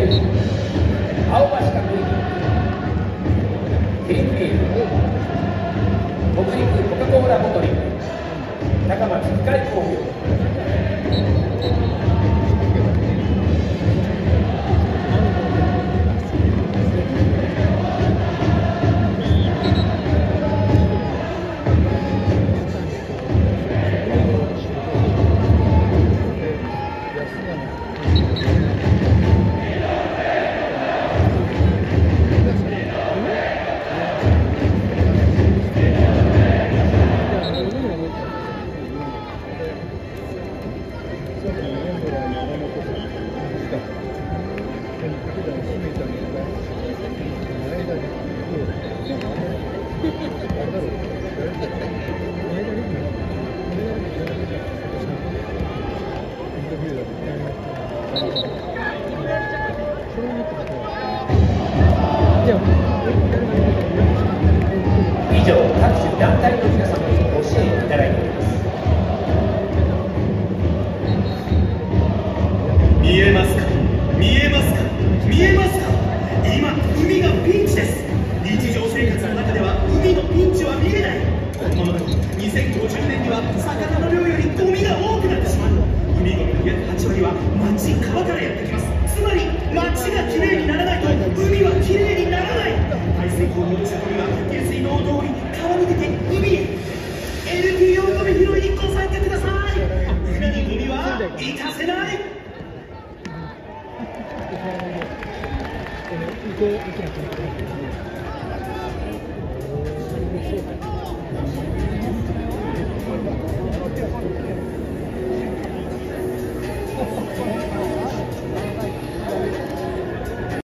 青葉四角いケンビール、北陸コカ・コーラボトリング、高松機械工業。以上、各種団体の皆様にご支援いただいております。 見えますか、見えますか、見えますか。今、海がピンチです。日常生活の中では海のピンチは見えない。この時、2050年には魚の量よりゴミが多くなってしまう。海ゴミの約8割は町、川からやってきます。つまり町がきれいにならないと海はきれいにならない。排水溝に落ちたゴミは下水道を通り川に出て海へ。 LPO ゴミ拾いにご参加ください。船にゴミは行かせない。